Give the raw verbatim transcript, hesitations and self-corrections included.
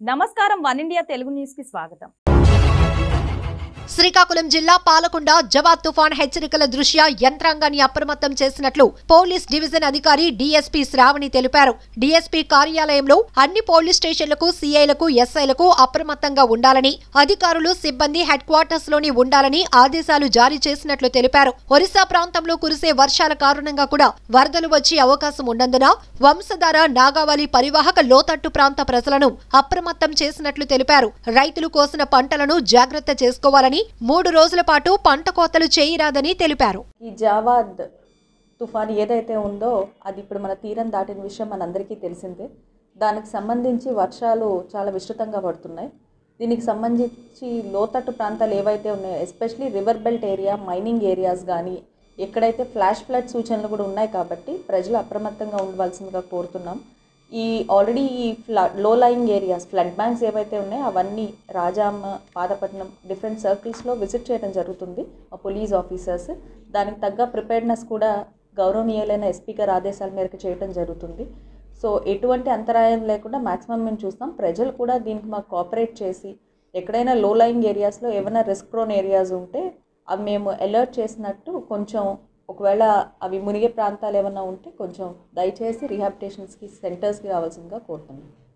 నమస్కారం one India Telugu news కి స్వాగతం. శ్రీకాకుళం జిల్లా పాలకొండ జవాద్ తుఫాన్ హెచ్చరికల దృష్ట్యా యంత్రాంగాన్ని అప్రమత్తం చేసినట్లు పోలీస్ డివిజన్ అధికారి డీఎస్పీ శ్రావణి తెలిపారు. డీఎస్పీ కార్యాలయంలో అన్ని పోలీస్ స్టేషన్లకు సీఐలకు ఎస్ఐలకు అప్రమత్తంగా ఉండాలని, అధికారులు సిబ్బంది హెడ్ క్వార్టర్స్ లోని ఉండాలని ఆదేశాలు జారీ చేసినట్లు తెలిపారు. ఒరిస్సా ప్రాంతంలో కురిసే వర్షాల కారణంగా కూడా వరదలు వచ్చే అవకాశం ఉన్నందున వంశధార నాగావళి పరివాహక లోతట్టు ప్రాంత ప్రజలను అప్రమత్తం చేసినట్లు తెలిపారు. రైతులు కోసిన పంటలను జాగ్రత్త చేసుకోవాలని, మూడు రోజుల పాటు పంట కోతలు చేయరాదని తెలిపారు. ఈ జవాద్ తుఫాన్ ఏదైతే ఉందో అది ఇప్పుడు మన తీరం దాటిన విషయం మనందరికీ తెలిసిందే. దానికి సంబంధించి వర్షాలు చాలా విస్తృతంగా పడుతున్నాయి. దీనికి సంబంధించి లోతట్టు ప్రాంతాలు ఏవైతే ఉన్నాయో, especially river belt area, mining areas కానీ ఎక్కడైతే ఫ్లాష్ ఫ్లడ్ సూచనలు కూడా ఉన్నాయి కాబట్టి ప్రజలు అప్రమత్తంగా ఉండవలసిందిగా కోరుతున్నాం. ఈ ఆల్రెడీ ఈ ఫ్ల లో లయింగ్ ఏరియాస్, ఫ్లడ్ బ్యాంక్స్ ఏవైతే ఉన్నాయో అవన్నీ రాజామ్మ, పాదపట్నం డిఫరెంట్ సర్కిల్స్లో విజిట్ చేయడం జరుగుతుంది మా పోలీస్ ఆఫీసర్స్. దానికి తగ్గ ప్రిపేర్నెస్ కూడా గౌరవనీయులైన ఎస్పీ గారి ఆదేశాల మేరకు చేయడం జరుగుతుంది. సో ఎటువంటి అంతరాయం లేకుండా మ్యాక్సిమం మేము చూస్తాం. ప్రజలు కూడా దీనికి మాకు కోఆపరేట్ చేసి ఎక్కడైనా లో లయింగ్ ఏరియాస్లో ఏమైనా రిస్క్ ప్రోన్ ఏరియాస్ ఉంటే అవి మేము అలర్ట్ చేసినట్టు, కొంచెం ఒకవేళ అవి మునిగే ప్రాంతాలు ఏమైనా ఉంటే కొంచెం దయచేసి రీహాబిలిటేషన్స్కి సెంటర్స్కి రావాల్సిందిగా కోరుతున్నాం.